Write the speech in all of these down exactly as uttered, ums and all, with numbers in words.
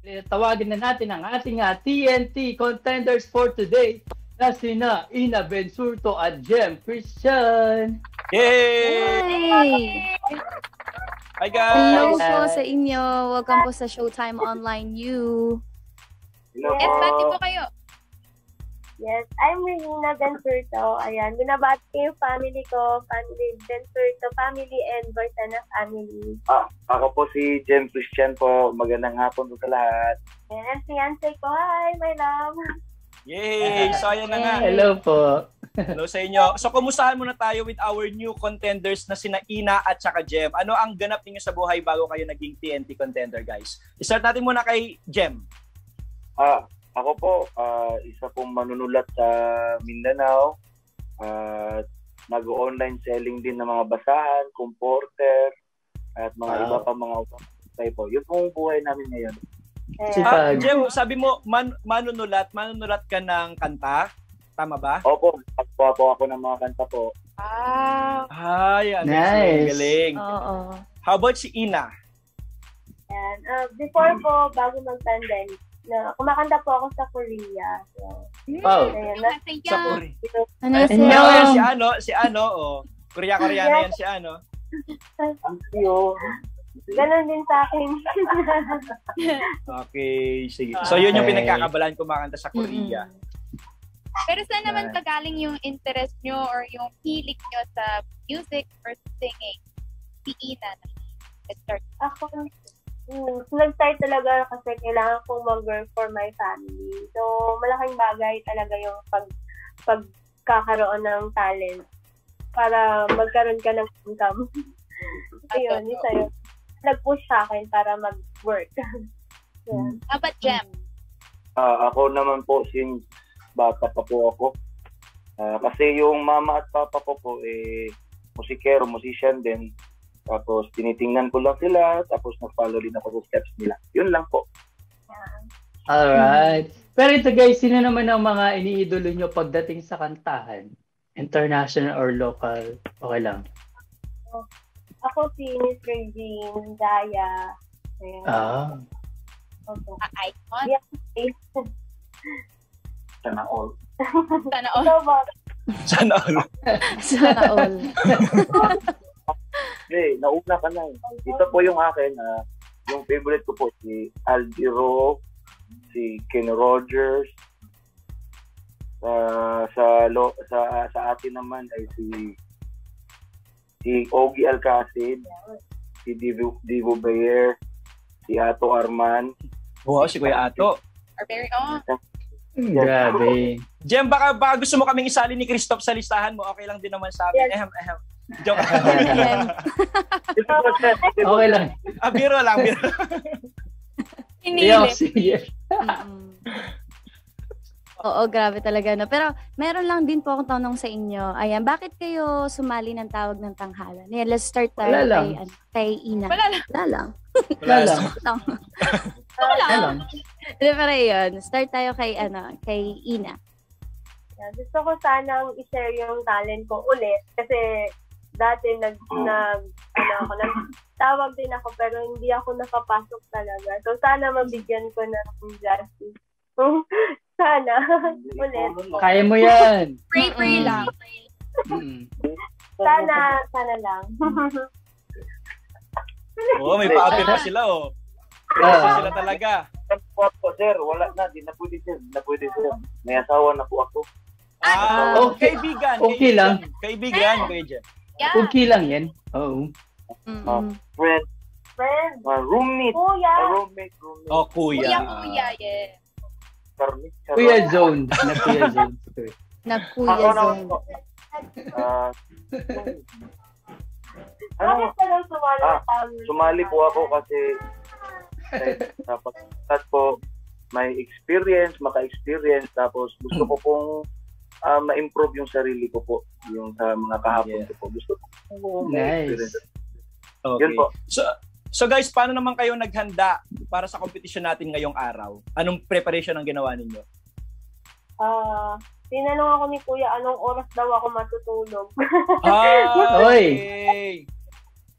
tawagin na natin ang ating uh, T N T contenders for today na sina Ina Bensurto at Jem Christian. Yay! Yay! Hi guys! Hello po sa inyo. Welcome po sa Showtime Online U. Hello Yes, po. bati po kayo. Yes, I'm Regina Bensurto. Ayan, binabati ko yung family ko, family Bensurto family and Borsana family. Ah, ako po si Jem Christian po. Magandang hapon po sa lahat. Ayan, ang fiancé ko. Hi, my love. Yay! So ayan na nga. Hello po. Hello sa inyo. So kumustahan muna tayo with our new contenders na sina Ina at saka Jem. Ano ang ganap ninyo sa buhay bago kayo naging T N T contender, guys? I-start natin muna kay Jem. Ah, ako po, uh, isa pong manunulat sa Mindanao. Uh, nag-online selling din ng mga basahan, comforter, at mga Wow. iba pa mga upay po. Yun pong buhay namin ngayon. Ayan. Ah, Sipag. Jem, sabi mo man manunulat, manunulat ka ng kanta. Tama ba? Opo, nagpawa po ako ng mga kanta po. Ah, Ay, ano Nice. galing. Oo. How about si Ina? Ayan. Uh, before po, bago mag-pandemic, na kumakanta po ako sa Korea. So, Wow. ayan, na, masaya. Sa Korea. Ano Ay, sa'yo? Hello. yan, si ano, si ano, oh. Korea-Koreana yan si ano. Ang siyo. ganun din sa akin. Okay, sige. So yun yung Okay. pinagkakabalan kumakanta sa Korea. Pero saan naman kagaling yung interest nyo or yung hilig nyo sa music or singing? Si Ina na start. Ako, mm, nag-start talaga kasi kailangan kong mag-work for my family. So, malaking bagay talaga yung pag pagkakaroon ng talent para magkaroon ka ng income. Ayun, isa yun. Nag-push sa akin para mag-work. Yeah. How about Jem? Ah, ako naman po, since bata pa po ako. Ah, kasi yung mama at papa ko po, eh, musikero, musician din. Tapos, tinitingnan ko lang sila, tapos nag-follow din ako sa steps nila. Yun lang po. Alright. Pero ito guys, sino naman ang mga iniidolo nyo pagdating sa kantahan? International or local? Okay lang. Ako si Miss Regine, Daya. Ayan. Ah. Okay. Icon? Yeah. Sana all. Sana all. So, ba? Sana all. Sana all. Hindi, nauna ka na eh. Ito po yung akin, ah, yung favorite ko po, si Aldiro, si Ken Rogers, ah, sa, lo, sa sa atin naman ay si si Ogie Alcacid, si Divo, Divo Bayer, si Ato Arman. Wow, si Kuya Ato. Our very own. Grabe. Jem, baka, baka gusto mo kaming isali ni Christoph sa listahan mo, okay lang din naman sa amin. Yes. Ehem, ehem. Joke. Okay lang. Ah, biro lang, biro. Yeah, Hinili. sige. Mm-mm. Oo, grabe talaga. No? Pero meron lang din po akong tanong sa inyo. Ayan, bakit kayo sumali ng tawag ng tanghalan? Ayan, let's start tayo Wala lang. kay, ano, kay Ina. Wala lang. Wala lang. Wala lang. Lang. Wala lang. Pero yun, start tayo kay, ano, kay Ina. Yeah, gusto ko sanang i-share yung talent ko ulit kasi dati nag, nag ano ako, nagtawag din ako pero hindi ako nakapasok talaga. So sana mabigyan ko ng justice. Sana ulit. Kaya mo yan. Pray, pray Mm-mm. lang. Mm. Sana, sana lang. Oo, oh, may pa-appeal pa sila, oh. Ah. Sila talaga. Po, sir, wala na, di na pwede sir, di na pwede sir. May asawa na po ako. Ah, Okay. kaibigan. Okay kaibigan. lang. Kaibigan, Kuya Jem. Yeah. Okay lang yan. Oo. Mm-mm. Uh, friend, Friend, uh, roommate, kuya, uh, roommate, roommate. Oh, Kuya, kuya. kuya, yeah. Karmi, Kuya Zone. Na Kuya Zone. Nagkuya Ako naman zone. po. Ah, ano, bakit ka lang sumali Ah, ng tawag? sumali po ako kasi eh, dapat dapat po may experience, maka-experience, tapos gusto ko pong ah, ma-improve yung sarili ko po, yung sa mga kahapon Yeah. ko po. Gusto ko po Nice. ma-experience. Okay. Yun po. So, so guys, paano naman kayo naghanda para sa competition natin ngayong araw? Anong preparation ang ginawa ninyo? Ah, tinanong ako ni Kuya anong oras daw ako matutulog. Ah, Oy. okay.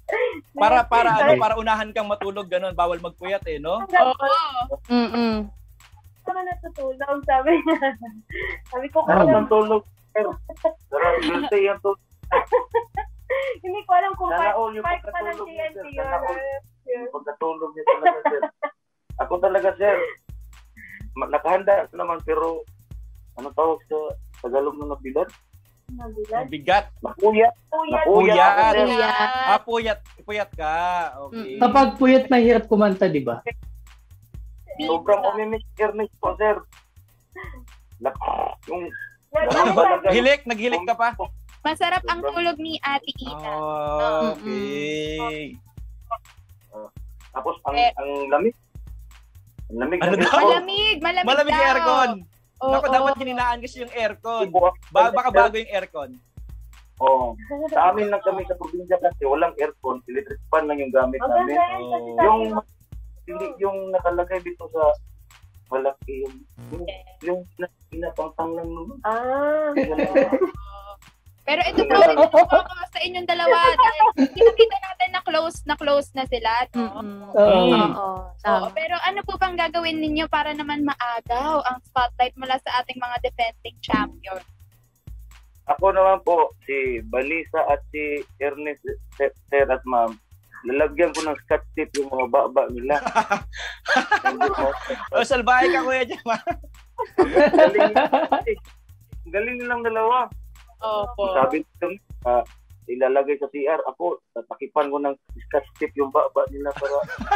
Para, para, ano, para unahan kang matulog, ganun. Bawal magpuyat eh, no? Oo. Mm-mm. Ako natutulog, sabi niya. Sabi ko, Sarap kung ng tulog. Pero, sarap guilty yung tulog. hindi ko alam kung Sana part, all yung part pa ng pagkatulog T niya, N T sir. yun. Sana all. Yun. Pagkatulog niya talaga, sir. Ako talaga, sir. Ma- Nakahanda naman, pero ano tawag sa Tagalog na nabilad? Nabilad. Bigat. Nakuyat. Puyat. Napuyat. ako, sir. Puyat. Ah, puyat. Puyat ka. Okay. Kapag puyat, mahirap kumanta, di ba? Sobrang umimik Ernest po, sir. Nak yung Nag- balaga. Hilik, naghilik ka pa? Masarap ang tulog ni Ate Ina. Oh, okay. Tapos ang Eh. ang lamig. Ang lamig. Ano ng daw? aircon. Malamig, malamig, Malamig yung daw. aircon. Oo. Naku, dapat hininaan kasi yung aircon. Ibu- Ba baka bago yung aircon. Oo. Sa amin lang kami sa probinsya kasi walang aircon, electric fan lang yung gamit Ang namin. ganda yan kasi Oh. sabi Yung mo. hindi yung nakalagay dito sa malaki yung yung, yung pinapangtang lang naman. Ah. Pero ito po, ito po ako sa inyong dalawa. Dahil Kita-kita natin na close na close na sila. No? Mm-mm. Oo. Oo. Oo, Tama. pero ano po bang gagawin ninyo para naman maagaw ang spotlight mula sa ating mga defending champion? Ako naman po, si Balisa at si Ernest, sir, sir at ma'am, lalagyan ko ng scotch tape yung mga baba nila. Hindi po. O, salbahe ka, Kuya Jem. Galing, galing nilang dalawa. Opo. Sabi nito, uh, ilalagay sa C R. Ako, tatakipan ko ng scotch tape yung baba nila para...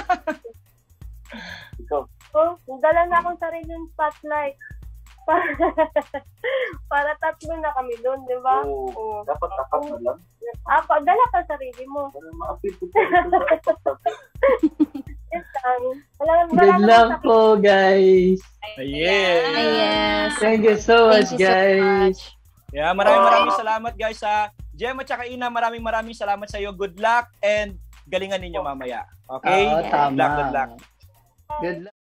Ikaw. Oh, dala na akong sariling spotlight. Para, para tatlo na kami doon, di ba? Oo. Oo. Dapat apat na lang. Ako, dala ka sarili mo. Para ma-appeal ko sa Yes, lang. Wala, wala Good namang luck sakit. po, guys. Yes. Ay, yes. Thank you so much, Thank you so guys. much. Yeah, maraming maraming salamat guys sa Jem at saka Ina. Maraming maraming salamat sa iyo. Good luck and galingan ninyo mamaya. Okay? Oo, Good tama. luck, good luck. Good luck.